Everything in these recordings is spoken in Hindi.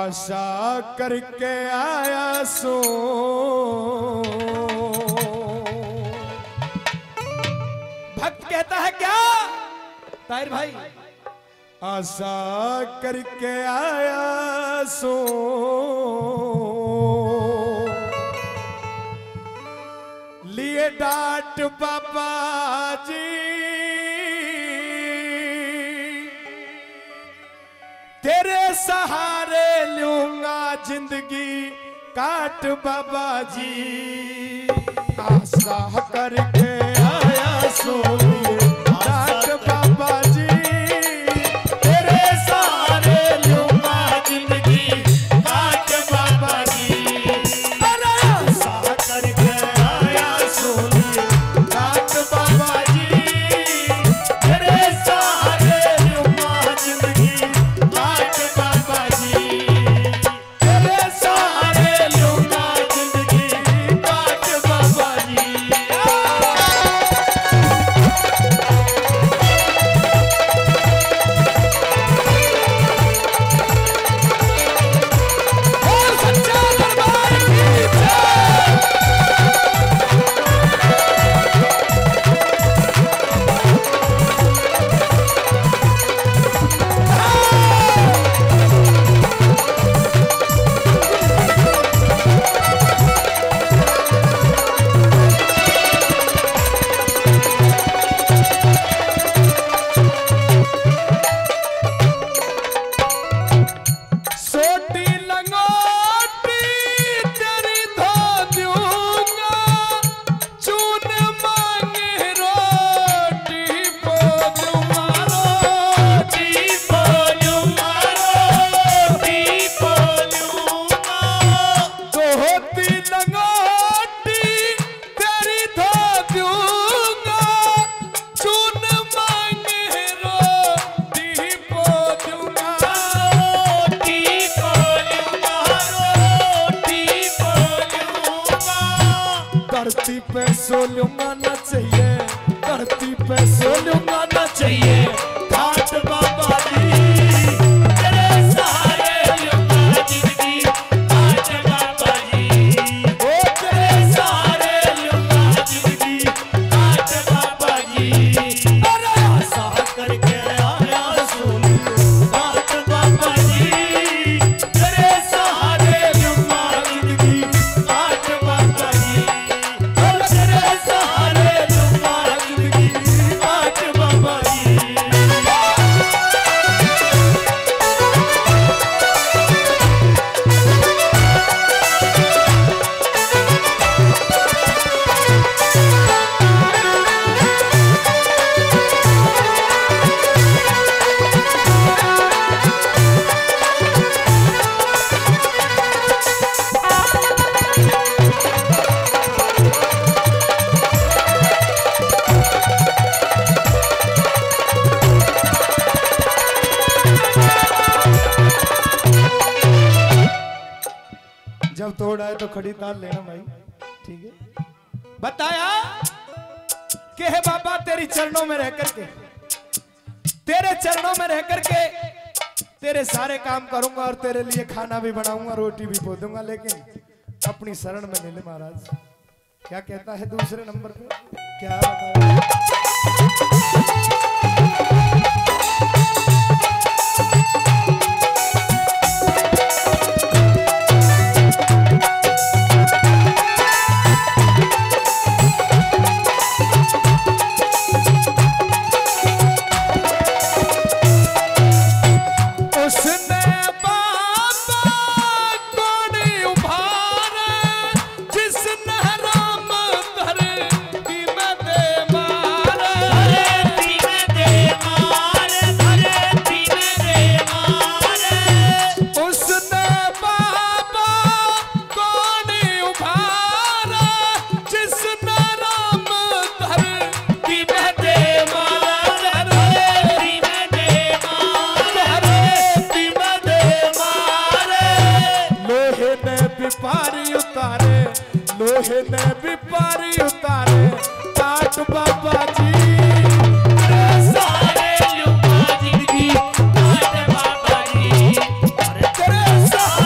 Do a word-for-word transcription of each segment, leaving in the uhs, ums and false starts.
आशा करके आया सो भक्त कहता है क्या ताहिर भाई, आशा करके आया सो लिए डांट बाबा जी, तेरे सहारे लूंगा जिंदगी काट बाबा जी। आशा करके आया सो डांट बाबा जी, तेरे सहारे लूंगा जिंदगी काट बाबा जी। आशा करके आया सो डांट बाबा जी, तेरे सहारे लूंगा जिंदगी काट बाबा जी, तेरे सहारे लूंगा जिंदगी काट बाबा जी। और सच्चा दरबार की जय। सोटी लंगोटी तेरी धो दूंगा, चून मांगे रोटी बोलूंगा, रोटी बोलूंगा, रोटी बोलूंगा। सोटी लंगोटी तेरी धो दूंगा, चून मांगे रोटी बोलूंगा, रोटी बोलूंगा, रोटी बोलूंगा। धरती पे सोलूंगा ना चाहिए, धरती पे सोलूंगा ना चाहिए घाट बाबा जी, तेरे सहारे लूंगा जिंदगी काट बाबा जी। ओ तेरे सहारे लूंगा जिंदगी काट बाबा जी। अरे आशा करके आया सुन काट बाबा जी, तेरे सहारे लूंगा जिंदगी काट बाबा जी। ओ तेरे सहारे लूंगा जिंदगी काट बाबा जी। जब तोड़ आए तो खड़ी ताल लेना भाई, ठीक है। बताया कि हे बाबा तेरी चरणों में रह करके, तेरे चरणों में रह करके तेरे सारे काम करूंगा और तेरे लिए खाना भी बनाऊंगा, रोटी भी पोदूंगा, लेकिन अपनी शरण में ले ले महाराज। क्या कहता है दूसरे नंबर पे, क्या बताया? उसने बाबा कोड़ी उभारे, जिसने राम धरती में दे मारे, धरती में दे मारे, धरती में दे मारे। उसने बाबा कोड़ी उभारे, जिसने राम धरती में दे मारे, धरती में दे मारे, लोहे ने विपारी उतारे, लोहे ने विपारी उतारे काट बाबा जी, तेरे सहारे लूंगा जिंदगी काट बाबा जी, तेरे सहारे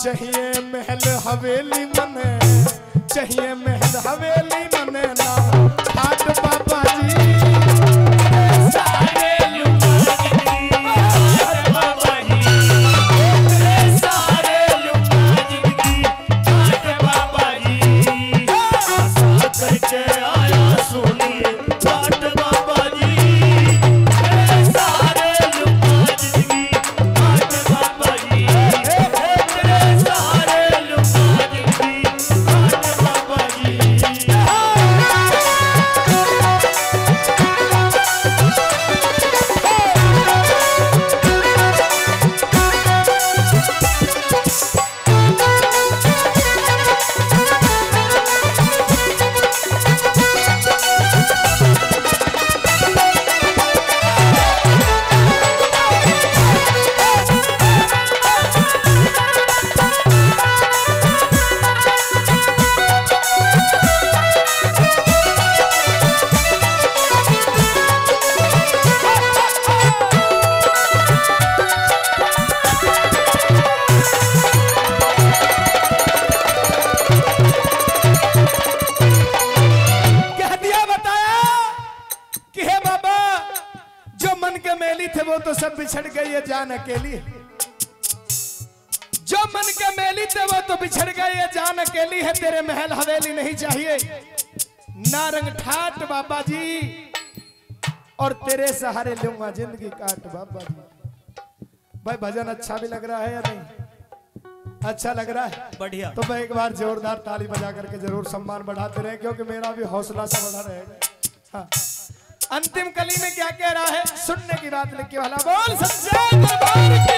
चाहिए महल हवेली मने, चाहिए महल हवेली मने ना ठाट बाबा जी। सारे बाबा जी, सारे बाबा जी, करके आया सुनिए ठाट बाबा जी। थे वो तो सब बिछड़ गए, ये जान अकेली। जो मन के मेली थे वो तो बिछड़ गए, ये जान अकेली है। तेरे महल हवेली नहीं चाहिए ना रंग ठाट बाबा जी, और तेरे सहारे लूंगा जिंदगी काट बाबा जी। भाई भजन अच्छा भी लग रहा है या नहीं? अच्छा लग रहा है, बढ़िया। तो मैं एक बार जोरदार ताली बजा करके जरूर सम्मान बढ़ाते रहे, क्योंकि मेरा भी हौसला सा बढ़ा रहेगा। हाँ। अंतिम कली में क्या कह रहा है सुनने की बात लिखी वाला बोल सच्चे दरबार की।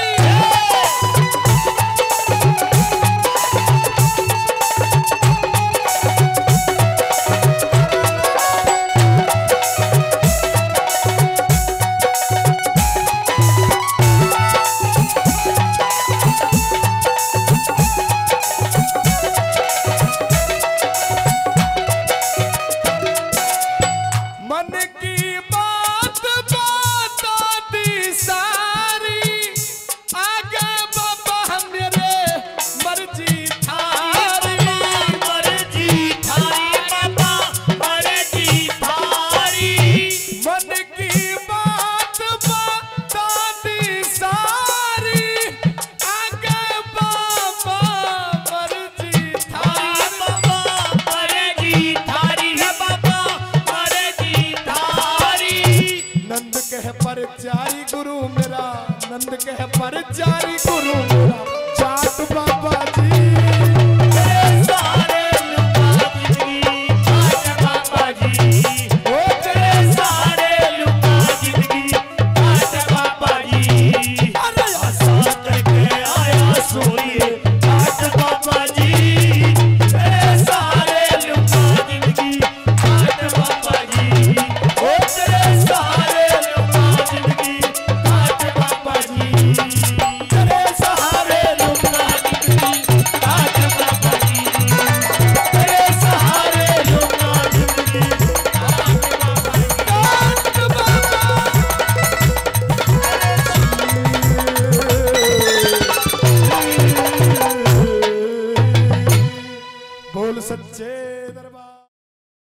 पर जारी गुरु मेरा, नंद कह पर जारी गुरु मेरा।